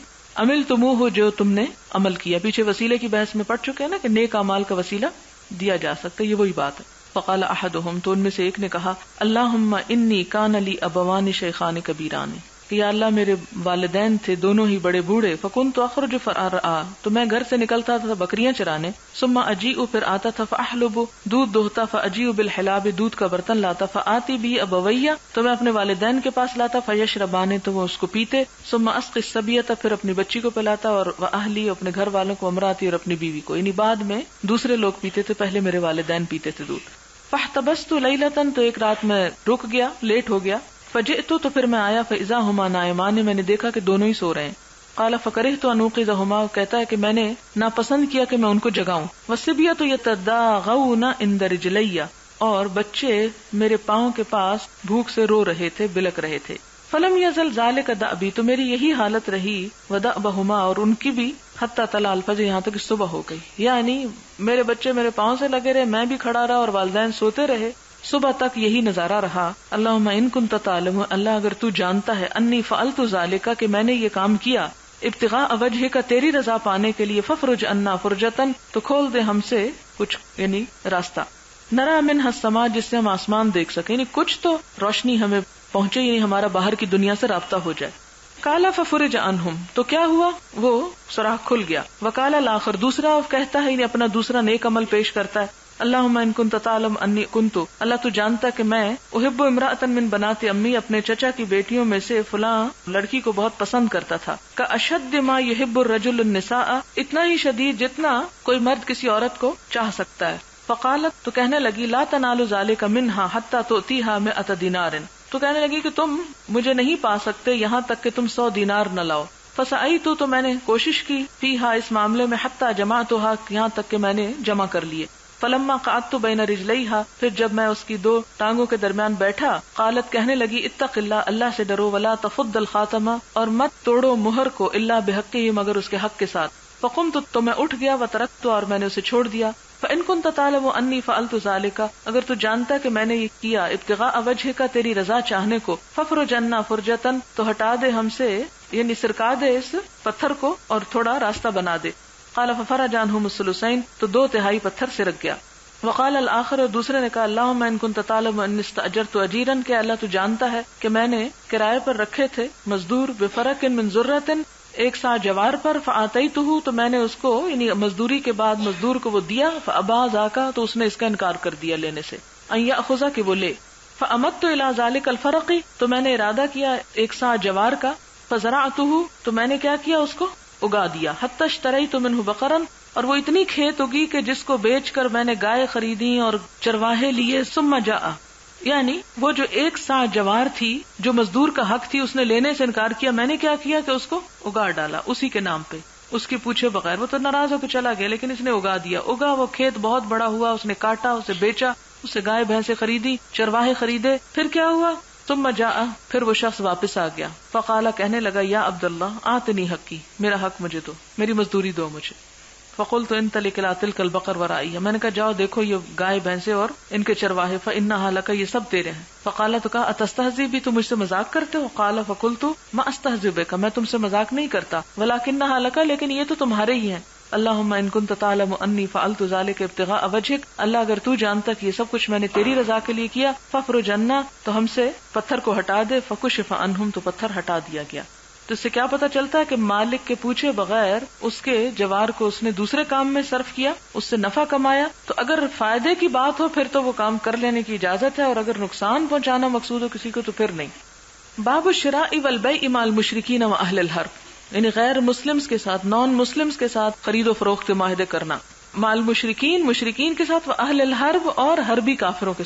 عملتموہ، جو تم نے عمل کیا. پیچھے وسیلے کی بحث میں پڑھ چکے ہیں نا کہ نیک اعمال کا وسیلہ دیا جا سکتا ہے، یہ وہی بات ہے. فقال احدهم، تو ان میں سے ایک نے کہا اللہم انی کان لی ابوان شیخان کبیران، کہ یا اللہ میرے والدین تھے دونوں ہی بڑے بوڑھے. فکنت اخرج فرارعا، تو میں گھر سے نکلتا تھا بکریاں چرانے. ثم اجیء، پھر آتا تھا. فاحلب، دودھ دوہتا. فاجیء بالحلاب، دودھ کا برتن لاتا. فآتی بھی ابویہ، تو میں اپنے والدین کے پاس لاتا. فیشربان، تو وہ اس کو پیتے. ثم اسقی الصبیۃ، پھر اپنی بچی کو پلاتا. اور واہلی، اپنے گھر والوں کو. امراتی، اور اپنی بیوی کو. یعنی بعد میں دوسرے لوگ پیتے تھے، پہلے میرے والدین پیتے تھے دودھ. فاحتبست لیلۃ، تو ایک رات میں رک گیا، لیٹ ہو گیا. فجئت، تو پھر میں آیا. فاذا ہما نائمان، میں نے دیکھا کہ دونوں ہی سو رہے ہیں. قال فکرہت ان اوقظہما، کہتا ہے کہ میں نے ناپسند کیا کہ میں ان کو جگاؤں. والصبیۃ یتداغون عند رجلی، اور بچے میرے پاؤں کے پاس بھوک سے رو رہے تھے، بلک رہے تھے. فلم یزل ذلک دأبی، تو میری یہی حالت رہی. ودأبہما، اور ان کی بھی. حتی طلع الفجر، یہاں تک کہ صبح ہو گئی. یعنی میرے بچے میرے پاؤں سے لگے رہے، میں بھی کھڑا رہا، اور والدین سوتے رہے. صبح تک یہی نظارہ رہا. اللہم ان کنت تعلم، اللہ اگر تو جانتا ہے، انی فعلت ذالک، کہ میں نے یہ کام کیا ابتغاء وجہک، تیری رضا پانے کے لیے. ففرج عنا فرجتن، تو کھول دے ہم سے کچھ، یعنی راستہ. نرا منہ السماء، جس سے ہم آسمان دیکھ سکیں، یعنی کچھ تو روشنی ہمیں پہنچے، یعنی ہمارا باہر کی دنیا سے رابطہ ہو جائے. قال ففرج عنہم، تو کیا ہوا، وہ سوراخ کھل گیا. وقال الاخر، دوسرا کہتا ہے، یعنی اپنا دوسرا نیک عمل پیش کرتا ہے. اللہم ان کنت تعلم انی کنت، اللہ تو جانتا کہ میں احب امرأۃ من بنات امی، اپنے چچا کی بیٹیوں میں سے فلاں لڑکی کو بہت پسند کرتا تھا. کا اشد ما یحب الرجل النساء، اتنا ہی شدید جتنا کوئی مرد کسی عورت کو چاہ سکتا ہے. فقالت، تو کہنے لگی لا تنال ذلک منہا حتی تؤتیہا 100 دینار، تو کہنے لگی کہ تم مجھے نہیں پا سکتے یہاں تک کہ تم 100 دینار نہ لاؤ. فسعیت، تو میں نے کوشش کی. فیہا، اس معاملے میں. حتی جمعتھا، یہاں تک کہ میں نے جمع کر لیے. فلما قعدت بین رجلیہا، پھر جب میں اس کی دو ٹانگوں کے درمیان بیٹھا. قالت، کہنے لگی اتق اللہ، اللہ سے ڈرو. ولا تفض الخاتمہ، اور مت توڑو مہر کو. الا بحقہ، مگر اس کے حق کے ساتھ. فقمت، تو میں اٹھ گیا. وترکت، اور میں نے اسے چھوڑ دیا. فإن كنت تعلم انی فعلت ذلك، اگر تو جانتا کہ میں نے یہ کیا ابتغاء وجہک، تیری رضا چاہنے کو. ففرج عنا فرجتن، تو ہٹا دے ہم سے، یعنی سرکا دے اس پتھر کو اور تھوڑا راستہ بنا دے. قال ففرج عنہم الثلثین، تو 2/3 پتھر سے رک گیا. وقال الآخر، اور دوسرے نے کہا اللہم ان کنت تعلم انی استأجرت اجیرا، کہ اللہ تو جانتا ہے کہ میں نے کرائے پر رکھے تھے مزدور. بفرق من ذرۃ، ایک سا جوار پر. فآتیتہ، تو میں نے اس کو، یعنی مزدوری کے بعد مزدور کو وہ دیا. فابا ذاکا، تو اس نے اس کا انکار کر دیا لینے سے. ان یأخذ، کہ وہ لے. فامدت الی ذلک الفرق، تو میں نے ارادہ کیا ایک سا جوار کا. فزرعتہ، تو میں نے کیا کیا، اس کو اگا دیا. حتی اشتریت منہ بقرا، اور وہ اتنی کھیت اگی کہ جس کو بیچ کر میں نے گائے خریدی اور چرواہے لیے. ثم جاء، یعنی وہ جو ایک سا جوار تھی جو مزدور کا حق تھی، اس نے لینے سے انکار کیا. میں نے کیا کیا کہ اس کو اگا ڈالا اسی کے نام پہ، اس کے پوچھے بغیر. وہ تو ناراض ہو کے چلا گیا، لیکن اس نے اگا دیا. اگا وہ کھیت بہت بڑا ہوا، اس نے کاٹا، اسے بیچا، اسے گائے بھینسیں خریدی، چرواہے خریدے. پھر کیا ہوا، ثم جاء، پھر وہ شخص واپس آ گیا. فقال، کہنے لگا یا عبداللہ آتنی حقی، میرا حق مجھے دو، میری مزدوری دو مجھے. فقلت انطلق الی تلک البقر ورائیہ، میں نے کہا جاؤ دیکھو یہ گائے بھینسیں اور ان کے چرواہے. فانھا لک، یہ سب تیرے ہیں. فقال، تو کہا اتستہزئ بی، تم مجھ سے مذاق کرتے ہو. قال فقلت ما استہزئ بک، میں تم سے مذاق نہیں کرتا. ولکنھا لک، لیکن یہ تو تمہارے ہی ہیں. اللہم ان کنت تعلم انی فعلت ذلک ابتغاء وجہک، اللہ اگر تو جانتا کہ یہ سب کچھ میں نے تیری رضا کے لیے کیا. ففرج عنا، تو ہم سے پتھر کو ہٹا دے. فکشف عنہم، تو پتھر ہٹا دیا گیا. تو اس سے کیا پتا چلتا ہے کہ مالک کے پوچھے بغیر اس کے جوار کو اس نے دوسرے کام میں صرف کیا، اس سے نفع کمایا. تو اگر فائدے کی بات ہو پھر تو وہ کام کر لینے کی اجازت ہے، اور اگر نقصان پہنچانا مقصود ہو کسی کو تو پھر نہیں. باب الشراء والبیع مع المشرکین واہل الحرب، یعنی غیر مسلمز کے ساتھ، نان مسلمز کے ساتھ خرید و فروخت کے معاہدے کرنا. مع المشرکین، مشرکین کے ساتھ، واہل الحرب، اور حربی کافروں کے ساتھ.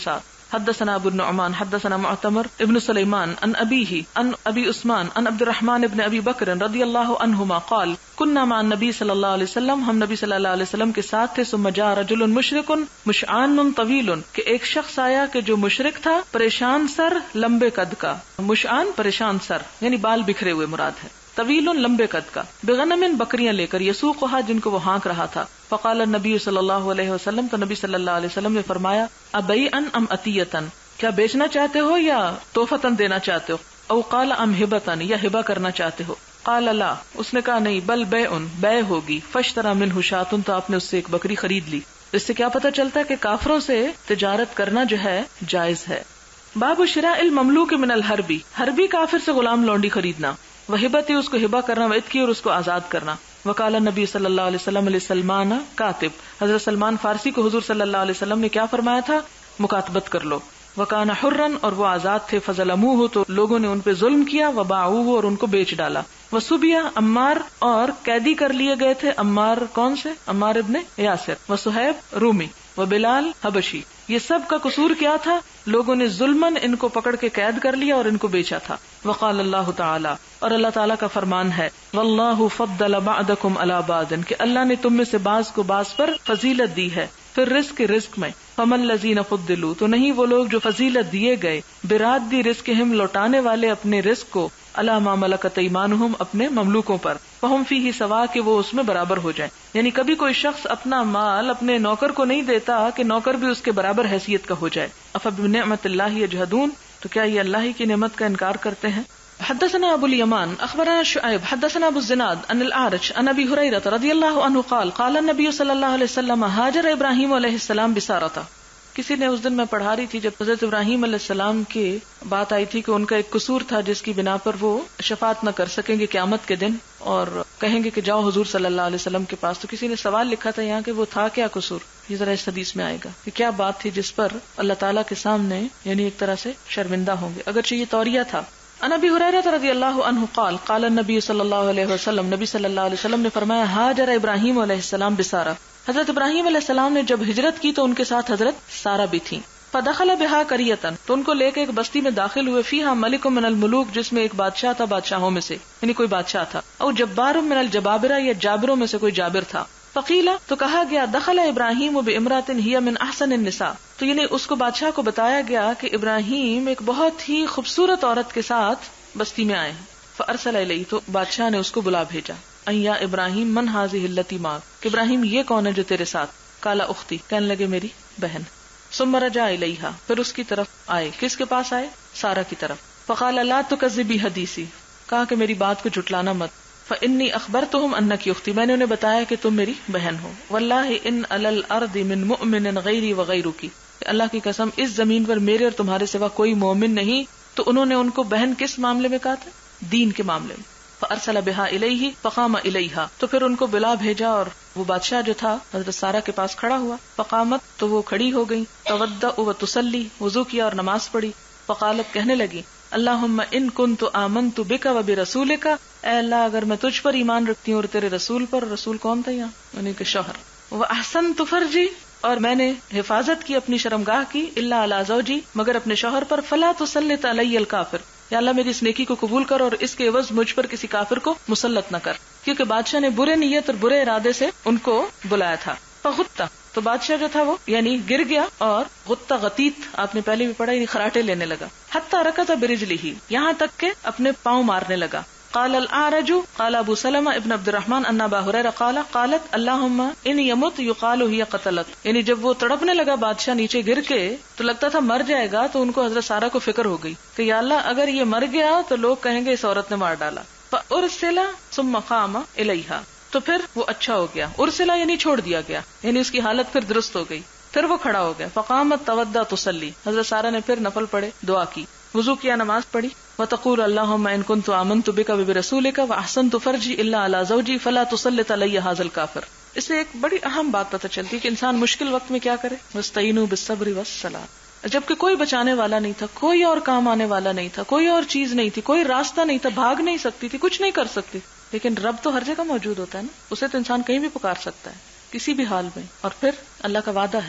حدثنا ابو النعمان حدثنا معتمر ابن سلیمان عن ابیہ عن ابی عثمان عن عبد الرحمن ابن ابی بکر رضی اللہ عنہما قال كنا مع النبی صلی اللہ علیہ وسلم، ہم نبی صلی اللہ علیہ وسلم کے ساتھ تھے. ثم جاء رجل مشرک مشعان طویل، کہ ایک شخص آیا کہ جو مشرک تھا، پریشان سر، لمبے قد کا. مشعان پریشان سر یعنی بال بکھرے ہوئے مراد ہے، طویل لمبے قد کا. بغنم بکریاں لے کر، یسوقها جن کو وہ ہانک رہا تھا. فقال النبی صلی اللہ علیہ وسلم، تو نبی صلی اللہ علیہ وسلم نے فرمایا ابیعن ام عطیتن، کیا بیچنا چاہتے ہو یا تحفتن دینا چاہتے ہو؟ او قال ام ہبتن، یا ہبہ کرنا چاہتے ہو؟ قال لا، اس نے کہا نہیں، بل بیعن، بیع ہوگی. فاشترى منہ شاۃ، تو آپ نے اس سے ایک بکری خرید لی. اس سے کیا پتہ چلتا ہے کہ کافروں سے تجارت کرنا جو ہے جائز ہے. باب شراء المملوک من الحربی، حربی کافر سے غلام لونڈی خریدنا. وہبتی، اس کو ہبہ کرنا، وعتقی، اور اس کو آزاد کرنا. وقال نبی صلی اللہ علیہ وسلم علیہ سلمان کاتب، حضرت سلمان فارسی کو حضور صلی اللہ علیہ وسلم نے کیا فرمایا تھا؟ مکاتبت کر لو. وکان حرا، اور وہ آزاد تھے. فظلموہ، تو لوگوں نے ان پہ ظلم کیا. وباعوہ، اور ان کو بیچ ڈالا. وصبیہ، عمار، اور قیدی کر لیے گئے تھے. عمار کون سے؟ عمار ابن یاسر. وصہیب رومی. وبلال حبشی. یہ سب کا قصور کیا تھا؟ لوگوں نے ظلمن ان کو پکڑ کے قید کر لیا اور ان کو بیچا تھا. وقال اللہ تعالی، اور اللہ تعالیٰ کا فرمان ہے، واللہ فضل بعضکم علی بعض، کہ اللہ نے تم میں سے بعض کو بعض پر فضیلت دی ہے. پھر رزق میں، فمن الذین فضلوا، تو نہیں وہ لوگ جو فضیلت دیے گئے، براد دی رزقہم، لوٹانے والے اپنے رزق کو، علی ما ملکت ایمانہم، اپنے مملوکوں پر، فہم فیہ سوا، کہ وہ اس میں برابر ہو جائیں. یعنی کبھی کوئی شخص اپنا مال اپنے نوکر کو نہیں دیتا کہ نوکر بھی اس کے برابر حیثیت کا ہو جائے. افبنعمت اللہ یجحدون، تو کیا یہ اللہ ہی کی نعمت کا انکار کرتے ہیں؟ حدثنا ابو الیمان اخبرنا شعیب حدثنا ابو الزناد عن الاعرج عن ابی ہریرہ رضی اللہ عنہ قال قال النبی صلی اللہ علیہ وسلم ہاجر ابراہیم علیہ السلام بسارۃ. کسی نے اس دن میں پڑھا رہی تھی جب حضرت ابراہیم علیہ السلام کی بات آئی تھی کہ ان کا ایک قصور تھا جس کی بنا پر وہ شفاعت نہ کر سکیں گے قیامت کے دن، اور کہیں گے کہ جاؤ حضور صلی اللہ علیہ وسلم کے پاس. تو کسی نے سوال لکھا تھا یہاں کہ وہ تھا کیا قصور؟ یہ ذرا اس حدیث میں آئے گا کہ کیا بات تھی جس پر اللہ تعالیٰ کے سامنے یعنی ایک طرح سے شرمندہ ہوں گے، اگرچہ یہ توریہ تھا. عن ابی ہریرہ رضی اللہ عنہ قال قال النبی صلی اللہ علیہ وسلم، نبی صلی اللہ علیہ وسلم نے فرمایا، ہاجر ابراہیم علیہ السلام بسارہ، حضرت ابراہیم علیہ السلام نے جب ہجرت کی تو ان کے ساتھ حضرت سارہ بھی تھیں. فدخل بہا قریۃ، تو ان کو لے کے ایک بستی میں داخل ہوئے. فیہا ملک من الملوک، جس میں ایک بادشاہ تھا بادشاہوں میں سے، یعنی کوئی بادشاہ تھا. او جبار من الجبابرہ، یا جابروں میں سے کوئی جابر تھا. فقیلا، تو کہا گیا، دخل ابراہیم بامرأۃ ہی من احسن النساء، تو یعنی اس کو بادشاہ کو بتایا گیا کہ ابراہیم ایک بہت ہی خوبصورت عورت کے ساتھ بستی میں آئے ہیں. فارسل الیہ، تو بادشاہ نے اس کو بلا بھیجا. ان یا ابراہیم من ھذہ التی معک، کہ ابراہیم یہ کون ہے جو تیرے ساتھ؟ قال اختی، کہنے لگے میری بہن. ثم رجع الیہا، پھر اس کی طرف آئے. کس کے پاس آئے؟ سارہ کی طرف. فقال لا تکذبی حدیثی، کہا کہ میری بات کو جھٹلانا مت. فانی اخبرتہم انکی اختی، میں نے انہیں بتایا کہ تم میری بہن ہو. واللہ ان علی الارض من مؤمن غیری وغیرک، اللہ کی قسم اس زمین پر میرے اور تمہارے سوا کوئی مومن نہیں. تو انہوں نے ان کو بہن کس معاملے میں کہا تھا؟ دین کے معاملے میں. فارسل بہا الیہ فقام الیہا، تو پھر ان کو بلا بھیجا اور وہ بادشاہ جو تھا حضرت سارہ کے پاس کھڑا ہوا. فقامت، تو وہ کھڑی ہو گئی. تودع وتصلی، وضو کیا اور نماز پڑھی. فقالت، کہنے لگی، اللہم ان کنت آمنت بک وبرسولک، اے اللہ اگر میں تجھ پر ایمان رکھتی ہوں اور تیرے رسول پر. رسول کون تھا یہاں؟ یعنی کہ شوہر. واحسنت فرجی، اور میں نے حفاظت کی اپنی شرمگاہ کی، الا علی زوجی، مگر اپنے شوہر پر. فلا تسلط علی الکافر، یا اللہ میری اس نیکی کو قبول کر اور اس کے عوض مجھ پر کسی کافر کو مسلط نہ کر. کیونکہ بادشاہ نے برے نیت اور برے ارادے سے ان کو بلایا تھا. فغطہ، تو بادشاہ جو تھا وہ یعنی گر گیا، اور غطہ غتیت آپ نے پہلے بھی پڑھا، یعنی خراٹے لینے لگا. حتی رکض برجلہ، یہاں تک کہ اپنے پاؤں مارنے لگا. قال الاعرج قال ابو سلمہ ابن عبد الرحمن ان ابا ہریرہ قالت اللہم ان یمت یقال ہی قتلت، یعنی جب وہ تڑپنے لگا بادشاہ نیچے گر کے تو لگتا تھا مر جائے گا، تو ان کو حضرت سارہ کو فکر ہو گئی کہ یا اللہ اگر یہ مر گیا تو لوگ کہیں گے اس عورت نے مار ڈالا. فارسل ثم قام الیہا، تو پھر وہ اچھا ہو گیا. ارسلا یعنی چھوڑ دیا گیا، یعنی اس کی حالت پھر درست ہو گئی. پھر وہ کھڑا ہو گیا. فقامت تودع تصلی، حضرت سارہ نے پھر نفل پڑھے، دعا کی، وضو کیا، نماز پڑھی. وتقول اللہم ان کنت آمنت بک وبرسولک واحسنت فرجی الا علی زوجی فلا تسلط علی ھذا الکافر. اس سے ایک بڑی اہم بات پتہ چلتی ہے کہ انسان مشکل وقت میں کیا کرے، واستعینوا بالصبر والصلاۃ. جبکہ کوئی بچانے والا نہیں تھا، کوئی اور کام آنے والا نہیں تھا، کوئی اور چیز نہیں تھی، کوئی راستہ نہیں تھا، بھاگ نہیں سکتی تھی، کچھ نہیں کر سکتی. لیکن رب تو ہر جگہ موجود ہوتا ہے نا، اسے تو انسان کہیں بھی پکار سکتا ہے کسی بھی حال میں. اور پھر اللہ کا وعدہ ہے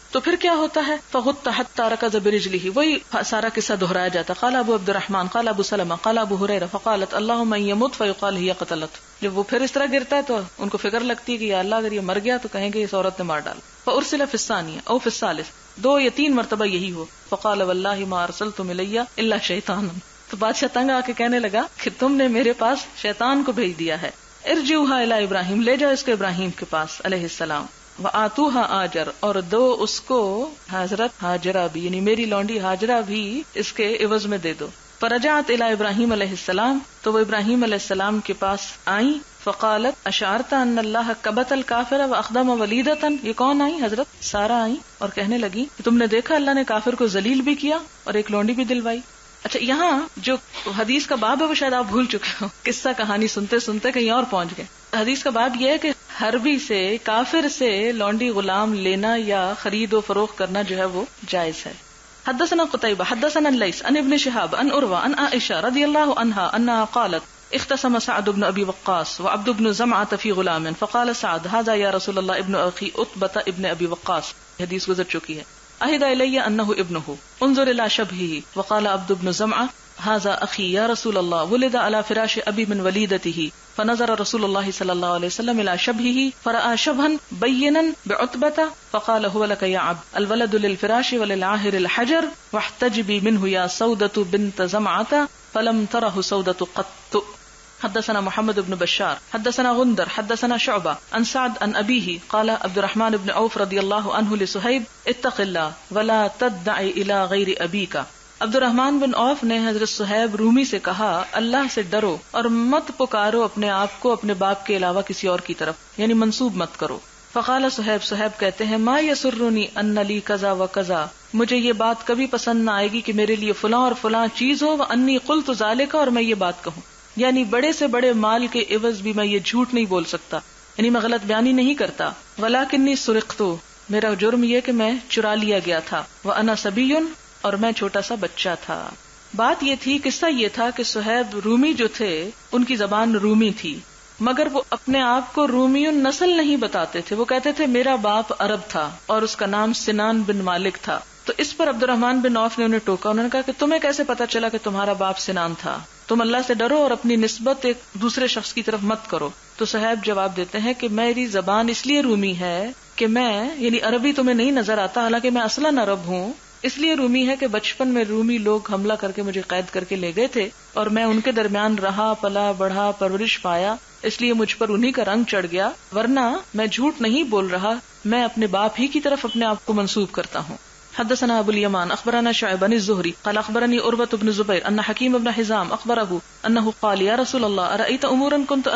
تو پھر کیا ہوتا ہے؟ فغط حتى ركض برجله، وہی سارا قصہ دہرایا جاتا. قال ابو عبد الرحمن قال ابو سلمہ قال ابو هريرة فقالت اللهم ان يمت فيقال هي قتلت. جب وہ پھر اس طرح گرتا ہے تو ان کو فکر لگتی ہے کہ یا اللہ اگر یہ مر گیا تو کہیں گے اس عورت نے مار ڈالا. فارسل في الثانية او في الثالث، 2 یا 3 مرتبہ یہی ہو. فقال والله ما ارسلتم الي الا شیطانا. تو بادشاہ تنگ آ کے کہنے لگا کہ تم نے میرے پاس شیطان کو بھیج دیا ہے. ارجعوها الى ابراہیم، لے جاؤ اس کو ابراہیم کے پاس علیہ السلام. وآتوها آجر، اور دو اس کو حضرت ہاجرہ بھی، یعنی میری لونڈی ہاجرہ بھی اس کے عوض میں دے دو. فرجعت الى ابراہیم علیہ السلام، تو وہ ابراہیم علیہ السلام کے پاس آئیں. فقالت اشعرت ان اللہ کبت الکافر واخدم ولیدتا. یہ کون آئی؟ حضرت سارہ آئیں اور کہنے لگی کہ تم نے دیکھا اللہ نے کافر کو ذلیل بھی کیا اور ایک لونڈی بھی دلوائی. اچھا، یہاں جو حدیث کا باب ہے وہ شاید آپ بھول چکے ہو، قصہ کہانی سنتے سنتے کہیں اور پہنچ گئے. حدیث کا باب یہ ہے کہ حربی سے، کافر سے لونڈی غلام لینا یا خرید و فروخت کرنا جو ہے وہ جائز ہے. حدثنا قتيبة حدثنا الليث عن ابن شهاب عن عروة عن عائشة رضي الله عنها أنها قالت اختصم سعد بن أبي وقاص وعبد بن زمعة في غلام فقال سعد هذا يا رسول الله ابن أخي عتبة ابن أبي وقاص. حدیث گزر چکی ہے. أهد إلي أنه ابنه انظر إلى شبهه. وقال عبد بن زمعة هذا أخي يا رسول الله ولد على فراش أبي من وليدته. فنظر رسول الله صلى الله عليه وسلم إلى شبهه فرأى شبها بينا بعتبة فقال هو لك يا عبد الولد للفراش وللعاهر الحجر واحتجبي منه يا سودة بنت زمعة فلم تره سودة قط. حدثنا محمد بن بشار حدثنا غندر حدثنا شعبة عن سعد عن أبيه قال عبد الرحمن بن عوف رضي الله عنه لسهيب اتق الله ولا تدع إلى غير أبيك. عبد الرحمن بن عوف نے حضرت صہیب رومی سے کہا اللہ سے ڈرو اور مت پکارو اپنے آپ کو اپنے باپ کے علاوہ کسی اور کی طرف، یعنی منسوب مت کرو. فقال صہیب کہتے ہیں ما یسرنی ان لی کذا و کذا، مجھے یہ بات کبھی پسند نہ آئے گی کہ میرے لیے فلاں اور فلاں چیز ہو. وانی قلت ذالک، اور میں یہ بات کہوں، یعنی بڑے سے بڑے مال کے عوض بھی میں یہ جھوٹ نہیں بول سکتا، یعنی میں غلط بیانی نہیں کرتا. ولکنی سرقت، میرا جرم یہ کہ میں چرا لیا گیا تھا. وانا صبی، اور میں چھوٹا سا بچہ تھا. بات یہ تھی، قصہ یہ تھا کہ صہیب رومی جو تھے ان کی زبان رومی تھی، مگر وہ اپنے آپ کو رومی نسل نہیں بتاتے تھے. وہ کہتے تھے میرا باپ عرب تھا اور اس کا نام سنان بن مالک تھا. تو اس پر عبد الرحمن بن عوف نے انہیں ٹوکا. انہوں نے کہا کہ تمہیں کیسے پتا چلا کہ تمہارا باپ سنان تھا؟ تم اللہ سے ڈرو اور اپنی نسبت ایک دوسرے شخص کی طرف مت کرو. تو صہیب جواب دیتے ہیں کہ میری زبان اس لیے رومی ہے کہ میں، یعنی عربی تمہیں نہیں نظر آتا، حالانکہ میں اصلاً عرب ہوں. اس لیے رومی ہے کہ بچپن میں رومی لوگ حملہ کر کے مجھے قید کر کے لے گئے تھے اور میں ان کے درمیان رہا، پلا بڑھا، پرورش پایا، اس لیے مجھ پر انہی کا رنگ چڑھ گیا. ورنہ میں جھوٹ نہیں بول رہا، میں اپنے باپ ہی کی طرف اپنے آپ کو منسوب کرتا ہوں. حدثنا ابو الیمان اخبرنا شعیب بن الزہری قال اخبرنی عروة بن زبیر ان حکیم بن حزام اخبره انه قال یا رسول اللہ ارأیت امورا كنت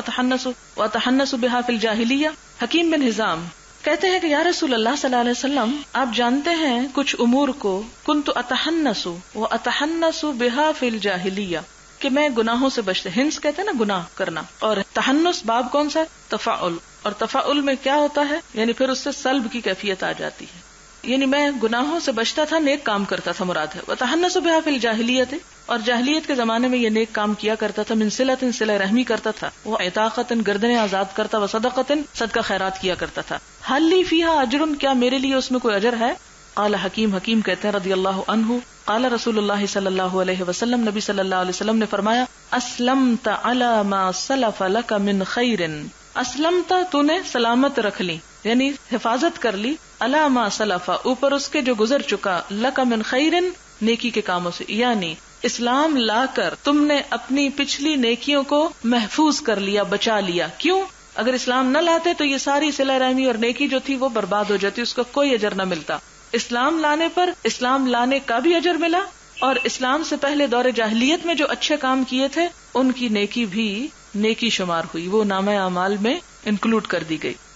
اتحنس بها في الجاہلیہ. حکیم بن حزام کہتے ہیں کہ یا رسول اللہ صلی اللہ علیہ وسلم، آپ جانتے ہیں کچھ امور کو کنت اتحنس بها في الجاہلیہ، کہ میں گناہوں سے بچتے. ہنس کہتے ہیں نا گناہ کرنا، اور تحنس باب کون سا؟ تفاعل. اور تفاعل میں کیا ہوتا ہے؟ یعنی پھر اس سے سلب کی کیفیت آ جاتی ہے. یعنی میں گناہوں سے بچتا تھا، نیک کام کرتا تھا مراد ہے. وتحنس بها في الجاہلیۃ، اور جاہلیت کے زمانے میں یہ نیک کام کیا کرتا تھا. من صلۃ، صلہ رحمی کرتا تھا. وہ عتاقۃ، گردنیں آزاد کرتا. وصدقۃ، صدقہ خیرات کیا کرتا تھا. هل لی فیہا اجر، کیا میرے لیے اس میں کوئی اجر ہے؟ قال حکیم کہتے ہیں رضی اللہ عنہ قال رسول اللہ صلی اللہ علیہ وسلم، نبی صلی اللہ علیہ وسلم نے فرمایا اسلمت علی ما سلف لک من خیر. اسلمت، تو نے سلامت رکھ لی، یعنی حفاظت کر لی، علی ما سلف، اوپر اس کے جو گزر چکا، لک من خیر، نیکی کے کاموں سے. یعنی اسلام لا کر تم نے اپنی پچھلی نیکیوں کو محفوظ کر لیا، بچا لیا. کیوں؟ اگر اسلام نہ لاتے تو یہ ساری صلہ رحمی اور نیکی جو تھی وہ برباد ہو جاتی، اس کا کوئی اجر نہ ملتا. اسلام لانے پر اسلام لانے کا بھی اجر ملا، اور اسلام سے پہلے دور جاہلیت میں جو اچھے کام کیے تھے ان کی نیکی بھی نیکی شمار ہوئی، وہ نامہ اعمال میں انکلوڈ کر دی گئی.